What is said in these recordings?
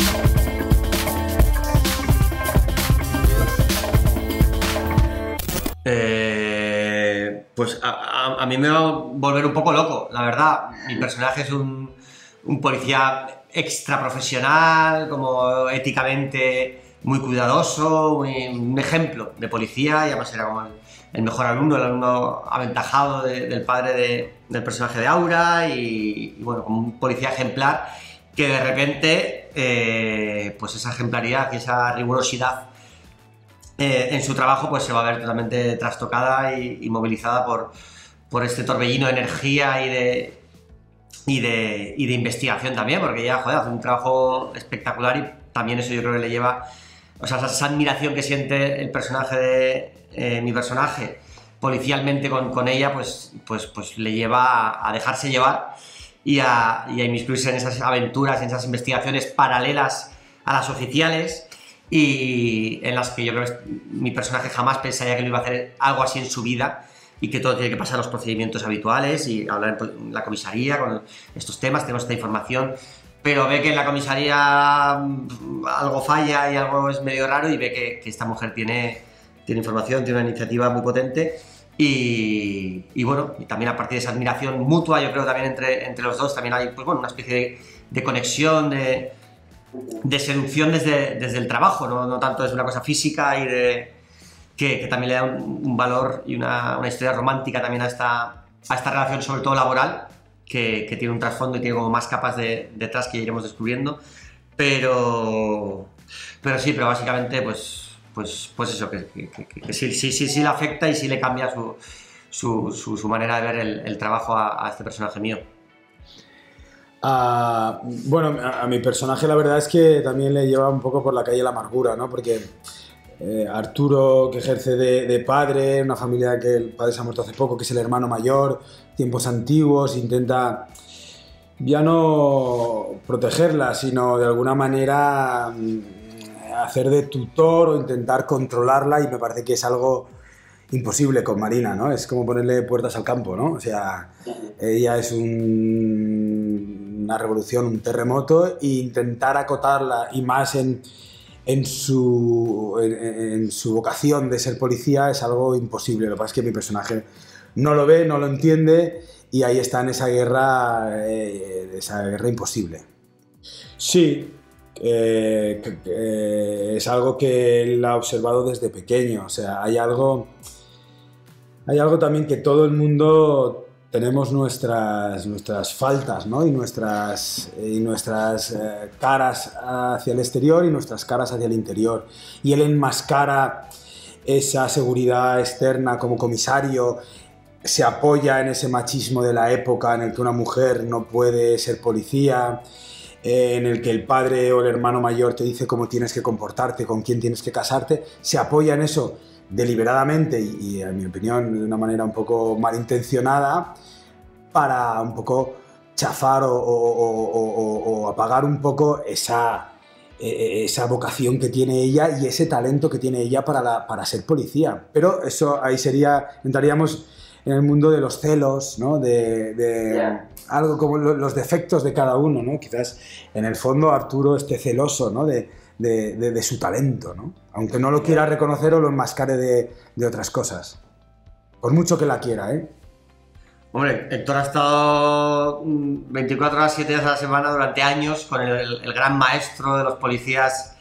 Pues a mí me va a volver un poco loco, la verdad. Mi personaje es un policía extra profesional, como éticamente muy cuidadoso, un ejemplo de policía, y además era como el mejor alumno, el alumno aventajado del padre del personaje de Aura, y bueno, como un policía ejemplar que de repente, pues esa ejemplaridad y esa rigurosidad en su trabajo pues se va a ver totalmente trastocada y movilizada por este torbellino de energía y de investigación también, porque ella, joder, hace un trabajo espectacular, y también eso yo creo que le lleva, o sea, esa admiración que siente el personaje de mi personaje policialmente con ella, pues le lleva a dejarse llevar y a inmiscuirse en esas aventuras, en esas investigaciones paralelas a las oficiales, y en las que yo creo que mi personaje jamás pensaría que lo iba a hacer algo así en su vida, y que todo tiene que pasar los procedimientos habituales y hablar en la comisaría con estos temas, tenemos esta información, pero ve que en la comisaría algo falla y algo es medio raro, y ve que esta mujer tiene información, tiene una iniciativa muy potente, y bueno, y también a partir de esa admiración mutua, yo creo también entre los dos, también hay pues bueno, una especie de conexión, de seducción desde el trabajo, no tanto desde una cosa física, y que también le da un valor y una historia romántica también a esta relación, sobre todo laboral, que tiene un trasfondo y tiene como más capas detrás que ya iremos descubriendo, pero básicamente pues eso, que sí le afecta y sí le cambia su manera de ver el trabajo a este personaje mío. Bueno, a mi personaje la verdad es que también le lleva un poco por la calle la amargura, ¿no? Porque Arturo, que ejerce de padre, una familia que el padre se ha muerto hace poco, que es el hermano mayor, tiempos antiguos, intenta ya no protegerla, sino de alguna manera hacer de tutor o intentar controlarla, y me parece que es algo imposible con Marina, ¿no? Es como ponerle puertas al campo, ¿no? O sea, ella es una revolución, un terremoto, e intentar acotarla, y más en su vocación de ser policía, es algo imposible. Lo que pasa es que mi personaje no lo ve, no lo entiende, y ahí está en esa guerra imposible. Sí, es algo que él ha observado desde pequeño. O sea, hay algo también, que todo el mundo tenemos nuestras faltas, ¿no? Y nuestras caras hacia el exterior y nuestras caras hacia el interior. Y él enmascara esa seguridad externa como comisario, se apoya en ese machismo de la época en el que una mujer no puede ser policía, en el que el padre o el hermano mayor te dice cómo tienes que comportarte, con quién tienes que casarte. Se apoya en eso deliberadamente y en mi opinión de una manera un poco malintencionada, para un poco chafar o apagar un poco esa vocación que tiene ella y ese talento que tiene ella para ser policía. Pero eso ahí entraríamos en el mundo de los celos, ¿no? Algo como los defectos de cada uno, ¿no? Quizás en el fondo Arturo esté celoso, ¿no? de su talento, ¿no? Aunque no lo quiera reconocer o lo enmascare de otras cosas. Por mucho que la quiera, ¿eh? Hombre, Héctor ha estado 24 horas, 7 días a la semana durante años con el gran maestro de los policías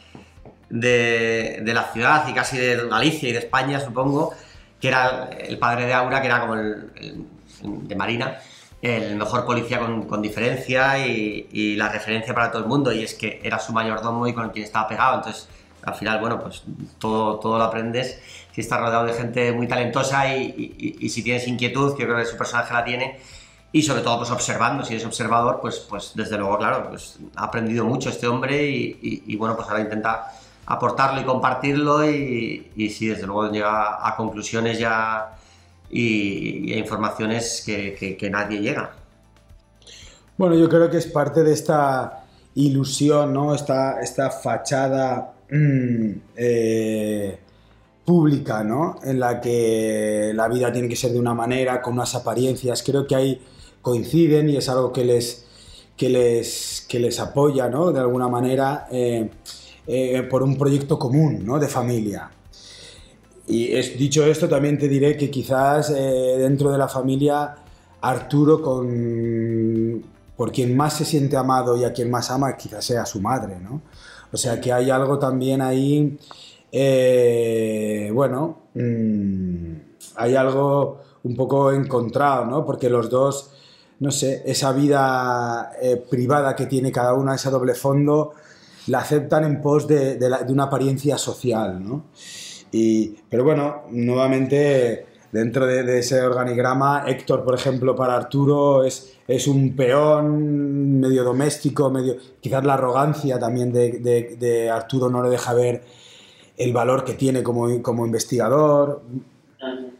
de la ciudad y casi de Galicia y de España, supongo, que era el padre de Aura, que era como de Marina, el mejor policía con diferencia y la referencia para todo el mundo, y es que era su mayordomo y con quien estaba pegado. Entonces, al final, bueno, pues todo lo aprendes si estás rodeado de gente muy talentosa y si tienes inquietud, que yo creo que su personaje la tiene, y sobre todo pues observando, si eres observador, pues desde luego, claro, pues ha aprendido mucho este hombre y bueno, pues ahora intenta aportarlo y compartirlo, y sí, desde luego llega a conclusiones ya y a informaciones que nadie llega. Bueno, yo creo que es parte de esta ilusión, ¿no? Esta fachada pública, ¿no? En la que la vida tiene que ser de una manera, con unas apariencias. Creo que ahí coinciden y es algo que que les apoya, ¿no? De alguna manera por un proyecto común, ¿no? De familia. Y dicho esto, también te diré que quizás dentro de la familia Arturo, por quien más se siente amado y a quien más ama, quizás sea su madre, ¿no? O sea que hay algo también ahí, bueno, hay algo un poco encontrado, ¿no? Porque los dos, no sé, esa vida privada que tiene cada uno, ese doble fondo, la aceptan en pos de una apariencia social, ¿no? Pero bueno, nuevamente, dentro de ese organigrama, Héctor, por ejemplo, para Arturo es un peón medio doméstico, quizás la arrogancia también de Arturo no le deja ver el valor que tiene como investigador.